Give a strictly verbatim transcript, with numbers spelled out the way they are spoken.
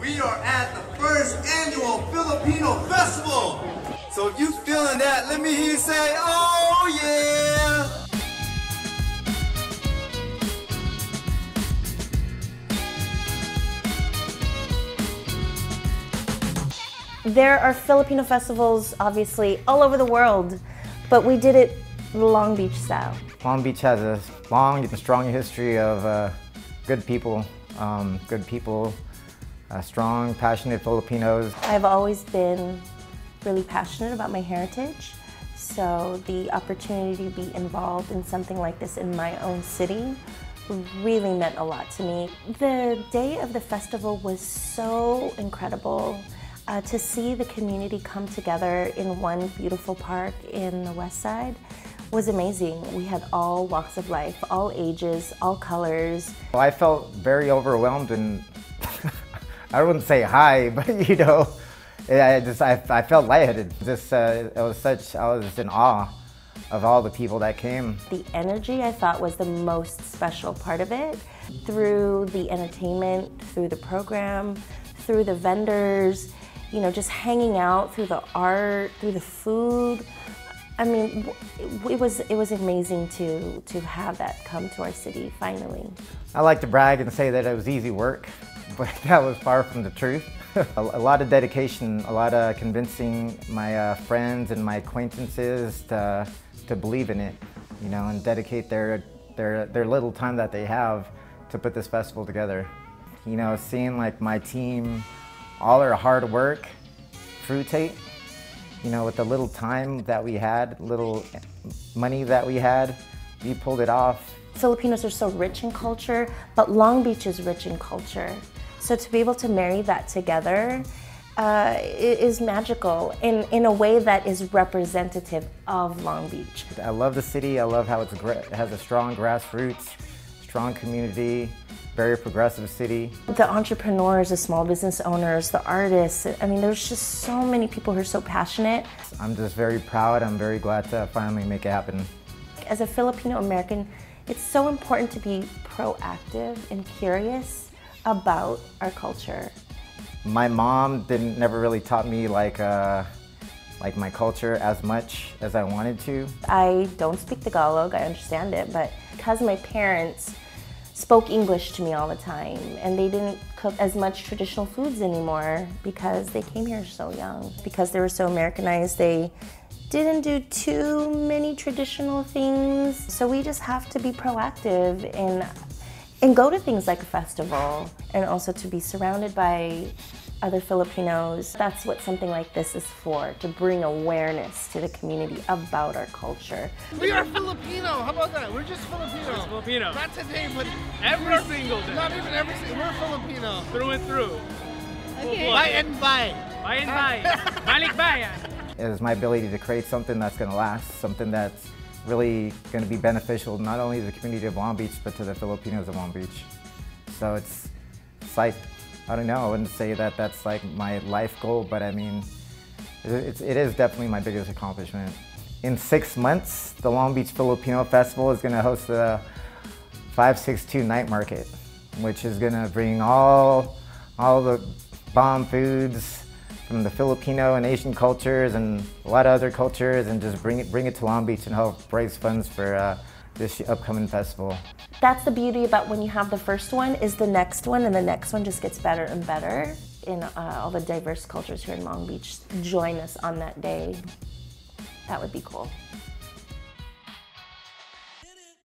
We are at the first annual Filipino Festival. So if you feeling that, let me hear you say, oh yeah! There are Filipino festivals, obviously, all over the world, but we did it Long Beach style. Long Beach has a long and strong history of uh, good people, um, good people, uh, strong, passionate Filipinos. I've always been really passionate about my heritage, so the opportunity to be involved in something like this in my own city really meant a lot to me. The day of the festival was so incredible. Uh, to see the community come together in one beautiful park in the west side was amazing. We had all walks of life, all ages, all colors. Well, I felt very overwhelmed and I wouldn't say high, but you know, I just I, I felt lightheaded. Just uh, it was such I was just in awe of all the people that came. The energy I thought was the most special part of it. Through the entertainment, through the program, through the vendors, you know, just hanging out, through the art, through the food. I mean, it was it was amazing to to have that come to our city finally. I like to brag and say that it was easy work, but that was far from the truth. a, a lot of dedication, a lot of convincing my uh, friends and my acquaintances to to believe in it, you know, and dedicate their their their little time that they have to put this festival together. You know, seeing like my team, all our hard work fruitate, you know, with the little time that we had, little money that we had, we pulled it off. Filipinos are so rich in culture, but Long Beach is rich in culture. So to be able to marry that together uh, is magical in, in a way that is representative of Long Beach. I love the city. I love how it's, it has a strong grassroots, strong community, very progressive city. The entrepreneurs, the small business owners, the artists, I mean, there's just so many people who are so passionate. I'm just very proud. I'm very glad to finally make it happen. As a Filipino American, it's so important to be proactive and curious about our culture. My mom didn't never really taught me like uh, like my culture as much as I wanted to. I don't speak Tagalog, I understand it, but because my parents spoke English to me all the time, and they didn't cook as much traditional foods anymore because they came here so young. Because they were so Americanized, they didn't do too many traditional things. So we just have to be proactive and, and go to things like a festival, and also to be surrounded by other Filipinos. That's what something like this is for, to bring awareness to the community about our culture. We are Filipino, how about that? We're just Filipino. Just Filipino. Not today, but every single day. Not even every single, we're Filipino. Through and through. Okay. By and by. By and by. Balik bayan. It is my ability to create something that's going to last, something that's really going to be beneficial not only to the community of Long Beach, but to the Filipinos of Long Beach. So it's, it's like, I don't know, I wouldn't say that that's like my life goal, but I mean, it's, it is definitely my biggest accomplishment. In six months, the Long Beach Filipino Festival is going to host the five six two night market, which is going to bring all, all the bomb foods from the Filipino and Asian cultures and a lot of other cultures, and just bring it, bring it to Long Beach and help raise funds for uh, this upcoming festival. That's the beauty about when you have the first one, is the next one, and the next one just gets better and better. In uh, all the diverse cultures here in Long Beach, join us on that day. That would be cool.